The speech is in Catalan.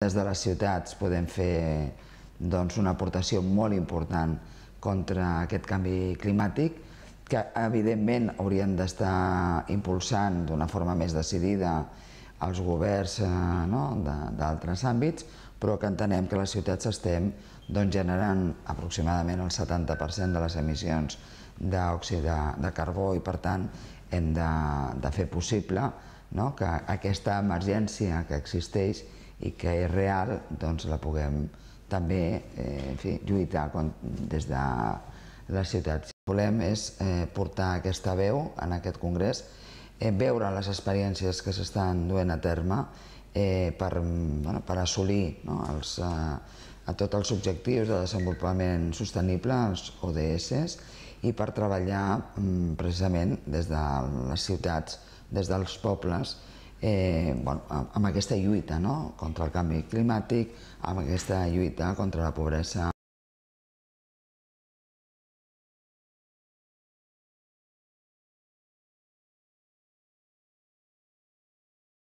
Des de les ciutats podem fer una aportació molt important contra aquest canvi climàtic, que evidentment haurien d'estar impulsant d'una forma més decidida els governs d'altres àmbits, però que entenem que les ciutats estem generant aproximadament el 70% de les emissions d'òxid de carbó i, per tant, hem de fer possible que aquesta emergència que existeix i que és real, la puguem també lluitar des de les ciutats. El que volem és portar aquesta veu en aquest congrés, veure les experiències que s'estan duent a terme per assolir tots els objectius de desenvolupament sostenible, els ODS, i per treballar precisament des de les ciutats, des dels pobles, amb aquesta lluita contra el canvi climàtic, amb aquesta lluita contra la pobresa